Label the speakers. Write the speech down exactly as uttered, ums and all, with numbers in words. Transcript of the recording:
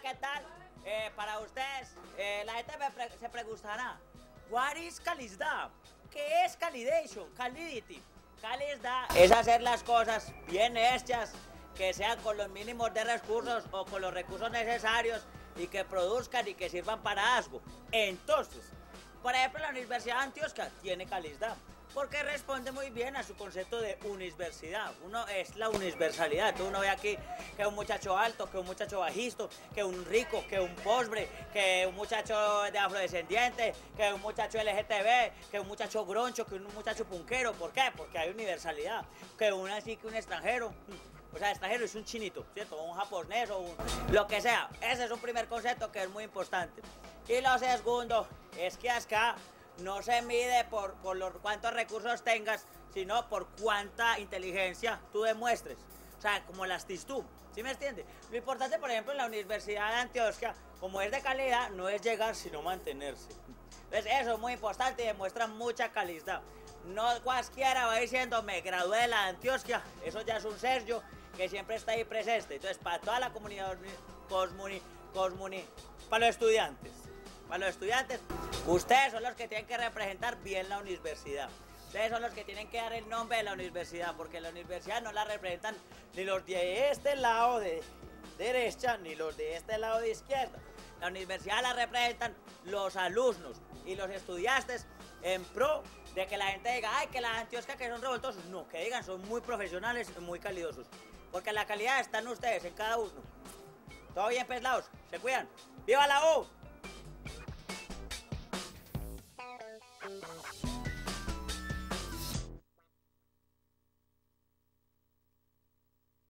Speaker 1: ¿qué tal? Eh, para ustedes, eh, la gente me pre se preguntará, what is calidad? ¿Qué es calidation? Calidity. Calidad es hacer las cosas bien hechas, que sean con los mínimos de recursos o con los recursos necesarios y que produzcan y que sirvan para algo. Entonces, por ejemplo, la Universidad de Antioquia tiene calidad, porque responde muy bien a su concepto de universidad. Uno es la universalidad. Entonces uno ve aquí que un muchacho alto, que un muchacho bajito, que un rico, que un pobre, que un muchacho de afrodescendiente, que un muchacho L G T B, que un muchacho groncho, que un muchacho punquero. ¿Por qué? Porque hay universalidad. Que un así, que un extranjero. O sea, extranjero es un chinito, ¿cierto? O un japonés o un... lo que sea. Ese es un primer concepto que es muy importante. Y lo segundo es que acá no se mide por, por los, cuántos recursos tengas, sino por cuánta inteligencia tú demuestres. O sea, como la actitud, ¿sí me entiendes? Lo importante, por ejemplo, en la Universidad de Antioquia, como es de calidad, no es llegar, sino mantenerse. Entonces, eso es muy importante y demuestra mucha calidad. No cualquiera va diciendo, me gradué de la Antioquia, eso ya es un sello que siempre está ahí presente. Entonces, para toda la comunidad, cosmuni, cosmuni, para los estudiantes, para los estudiantes, ustedes son los que tienen que representar bien la universidad. Ustedes son los que tienen que dar el nombre de la universidad, porque la universidad no la representan ni los de este lado de derecha, ni los de este lado de izquierda. La universidad la representan los alumnos y los estudiantes en pro de que la gente diga, ay, que las Antioquia que son revoltosos. No, que digan, son muy profesionales y muy calidosos. Porque la calidad está en ustedes, en cada uno. ¿Todo bien, peslados? ¿Se cuidan? ¡Viva la U!